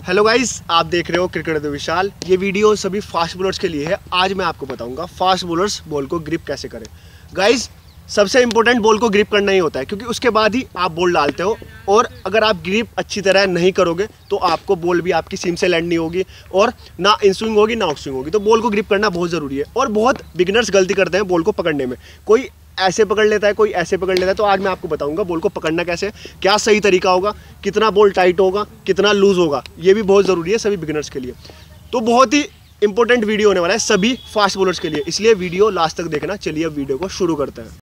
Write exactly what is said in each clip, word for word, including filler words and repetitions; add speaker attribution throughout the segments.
Speaker 1: Hello guys, आप देख रहे हो क्रिकेट विद विशाल। ये वीडियो सभी फास्ट बॉलर्स के लिए है। आज मैं आपको बताऊंगा फास्ट बॉलर्स बॉल को ग्रिप कैसे करें। गाइस, सबसे इंपॉर्टेंट बॉल को ग्रिप करना ही होता है, क्योंकि उसके बाद ही आप बॉल डालते हो। और अगर आप ग्रिप अच्छी तरह नहीं करोगे तो आपको बॉल भी आपकी सीम से लैंड नहीं होगी और ना इन स्विंग होगी ना आउट स्विंग होगी। तो बॉल को ग्रिप करना बहुत ज़रूरी है। और बहुत बिगिनर्स गलती करते हैं बॉल को पकड़ने में। कोई ऐसे पकड़ लेता है, कोई ऐसे पकड़ लेता है। तो आज मैं आपको बताऊंगा बॉल को पकड़ना कैसे, क्या सही तरीका होगा, कितना बॉल टाइट होगा, कितना लूज होगा। ये भी बहुत ज़रूरी है सभी बिगिनर्स के लिए। तो बहुत ही इंपॉर्टेंट वीडियो होने वाला है सभी फास्ट बॉलर्स के लिए, इसलिए वीडियो लास्ट तक देखना। चलिए अब वीडियो को शुरू करते हैं।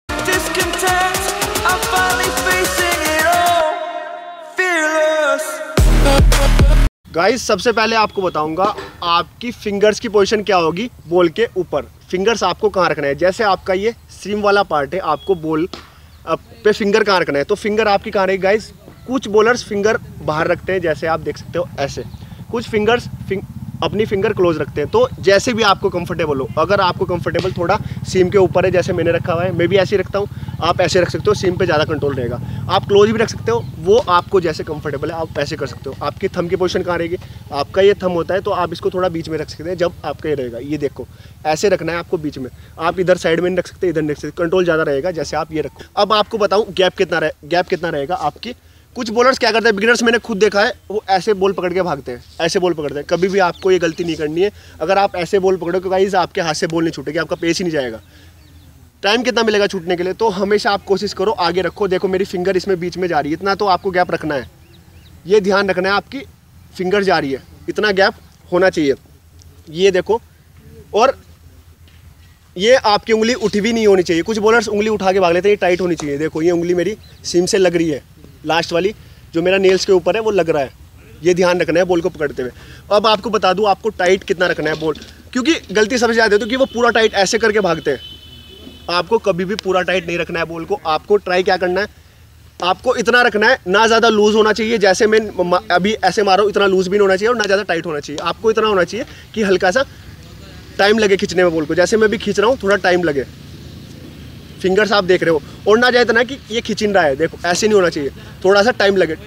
Speaker 1: गाइस, सबसे पहले आपको बताऊंगा आपकी फिंगर्स की पोजीशन क्या होगी बॉल के ऊपर। फिंगर्स आपको कहाँ रखना है। जैसे आपका ये सीम वाला पार्ट है, आपको बॉल पे फिंगर कहाँ रखना है। तो फिंगर आपकी कहाँ रहेगी गाइस। कुछ बॉलर्स फिंगर बाहर रखते हैं, जैसे आप देख सकते हो ऐसे। कुछ फिंगर्स फिंग, अपनी फिंगर क्लोज रखते हैं। तो जैसे भी आपको कंफर्टेबल हो। अगर आपको कंफर्टेबल थोड़ा सीम के ऊपर है, जैसे मैंने रखा हुआ है, मैं भी ऐसे ही रखता हूँ, आप ऐसे रख सकते हो। सीम पे ज़्यादा कंट्रोल रहेगा। आप क्लोज भी रख सकते हो, वो आपको जैसे कंफर्टेबल है आप ऐसे कर सकते हो। आपकी थंब की पोजीशन कहाँ रहेगी। आपका ये थंब होता है, तो आप इसको थोड़ा बीच में रख सकते हैं। जब आपका ये रहेगा, ये देखो ऐसे रखना है आपको बीच में। आप इधर साइड में नहीं रख सकते, इधर नहीं रख सकते। कंट्रोल ज़्यादा रहेगा जैसे आप ये रखो। अब आपको बताऊँ गैप कितना रहे गैप कितना रहेगा आपकी। कुछ बॉलर्स क्या करते हैं, बिगिनर्स मैंने खुद देखा है, वो ऐसे बॉल पकड़ के भागते हैं, ऐसे बॉल पकड़ते हैं। कभी भी आपको ये गलती नहीं करनी है। अगर आप ऐसे बॉल पकड़ो तो गाइस आपके हाथ से बॉल नहीं छूटेगी, आपका पेस ही नहीं जाएगा। टाइम कितना मिलेगा छूटने के लिए। तो हमेशा आप कोशिश करो आगे रखो। देखो मेरी फिंगर इसमें बीच में जा रही है, इतना तो आपको गैप रखना है। ये ध्यान रखना है, आपकी फिंगर जा रही है, इतना गैप होना चाहिए। ये देखो, और ये आपकी उंगली उठी भी नहीं होनी चाहिए। कुछ बॉलर्स उंगली उठा के भाग लेते हैं, ये टाइट होनी चाहिए। देखो ये उंगली मेरी सीम से लग रही है, लास्ट वाली जो मेरा नेल्स के ऊपर है वो लग रहा है। ये ध्यान रखना है बॉल को पकड़ते हुए। अब आपको बता दूं आपको टाइट कितना रखना है बॉल, क्योंकि गलती सबसे ज़्यादा होती है कि वो पूरा टाइट ऐसे करके भागते हैं। आपको कभी भी पूरा टाइट नहीं रखना है बॉल को। आपको ट्राई क्या करना है, आपको इतना रखना है, ना ज़्यादा लूज होना चाहिए। जैसे मैं अभी ऐसे मारो, इतना लूज भी नहीं होना चाहिए और ना ज़्यादा टाइट होना चाहिए। आपको इतना होना चाहिए कि हल्का सा टाइम लगे खींचने में बॉल को। जैसे मैं भी खींच रहा हूँ, थोड़ा टाइम लगे। फिंगर्स आप देख रहे हो, और ना जाए इतना कि ये खिंचिन रहा है। देखो ऐसे नहीं होना चाहिए, थोड़ा सा टाइम लगे।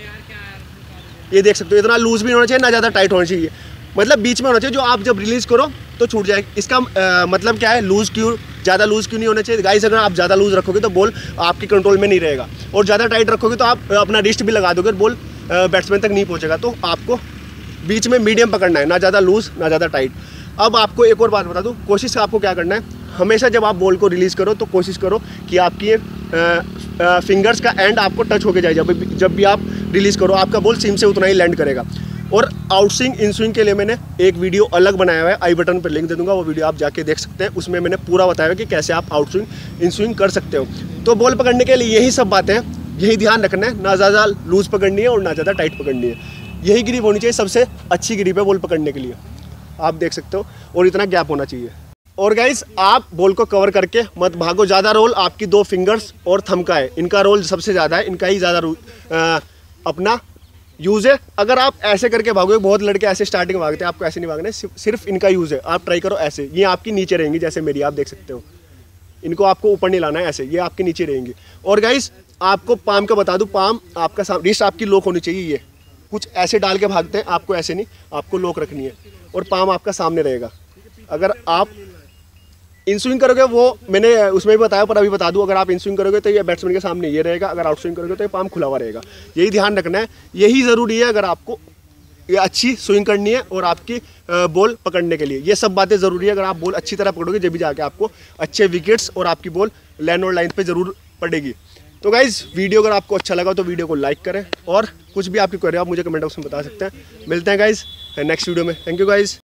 Speaker 1: ये देख सकते हो, इतना लूज भी नहीं होना चाहिए, ना ज़्यादा टाइट होना चाहिए। मतलब बीच में होना चाहिए, जो आप जब रिलीज़ करो तो छूट जाए। इसका आ, मतलब क्या है, लूज़ क्यों, ज़्यादा लूज़ क्यों नहीं होना चाहिए गाइस। अगर आप ज़्यादा लूज़ रखोगे तो बॉल आपके कंट्रोल में नहीं रहेगा, और ज़्यादा टाइट रखोगे तो आप अपना रिस्ट भी लगा दोगे, बॉल बैट्समैन तक नहीं पहुँचेगा। तो आपको बीच में मीडियम पकड़ना है, ना ज़्यादा लूज़ ना ज़्यादा टाइट। अब आपको एक और बात बता दूँ, कोशिश आपको क्या करना है, हमेशा जब आप बॉल को रिलीज़ करो तो कोशिश करो कि आपकी फिंगर्स का एंड आपको टच होके जाए। जब भी जब भी आप रिलीज़ करो, आपका बॉल सीम से उतना ही लैंड करेगा। और आउट स्विंग इन स्विंग के लिए मैंने एक वीडियो अलग बनाया हुआ है, आई बटन पर लिंक दे दूंगा, वो वीडियो आप जाके देख सकते हैं। उसमें मैंने पूरा बताया कि कैसे आप आउट स्विंग इन स्विंग कर सकते हो। तो बॉल पकड़ने के लिए यही सब बातें हैं, यही ध्यान रखना है। ना ज़्यादा लूज़ पकड़नी है और ना ज़्यादा टाइट पकड़नी है। यही ग्रिप होनी चाहिए, सबसे अच्छी ग्रिप है बॉल पकड़ने के लिए, आप देख सकते हो। और इतना गैप होना चाहिए। और गाइस, आप बॉल को कवर करके मत भागो। ज़्यादा रोल आपकी दो फिंगर्स और थंब का है, इनका रोल सबसे ज़्यादा है, इनका ही ज़्यादा अपना यूज़ है। अगर आप ऐसे करके भागोगे, बहुत लड़के ऐसे स्टार्टिंग में भागते हैं, आपको ऐसे नहीं भागना है, सिर्फ इनका यूज़ है। आप ट्राई करो ऐसे, ये आपकी नीचे रहेंगी, जैसे मेरी आप देख सकते हो। इनको आपको ऊपर नहीं लाना है, ऐसे ये आपके नीचे रहेंगी। और गाइस, आपको पाम का बता दूँ, पाम आपका रिस्ट आपकी लॉक होनी चाहिए। ये कुछ ऐसे डाल के भागते हैं, आपको ऐसे नहीं, आपको लॉक रखनी है और पाम आपका सामने रहेगा। अगर आप इन स्विंग करोगे, वो मैंने उसमें भी बताया, पर अभी बता दूं, अगर आप इन स्विंग करोगे तो ये बैट्समैन के सामने ये रहेगा। अगर आउट स्विंग करोगे तो ये पाम खुला हुआ रहेगा। यही ध्यान रखना है, यही ज़रूरी है अगर आपको ये अच्छी स्विंग करनी है और आपकी बॉल पकड़ने के लिए। ये सब बातें ज़रूरी है। अगर आप बॉल अच्छी तरह पकड़ोगे, जब भी जाके आपको अच्छे विकेट्स और आपकी बॉल लैंड और लाइन पर ज़रूर पड़ेगी। तो गाइज़, वीडियो अगर आपको अच्छा लगा तो वीडियो को लाइक करें, और कुछ भी आपकी क्वेरी आप मुझे कमेंट बॉक्स में बता सकते हैं। मिलते हैं गाइज़ नेक्स्ट वीडियो में। Thank you guys.